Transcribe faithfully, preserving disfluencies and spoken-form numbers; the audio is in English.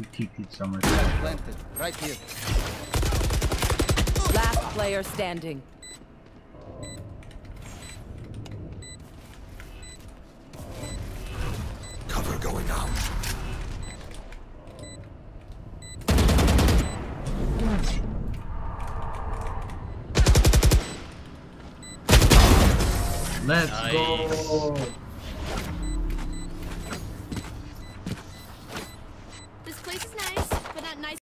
He T P'd somewhere. Planted. Right here. Last player standing. Cover going out. Let's Nice. go.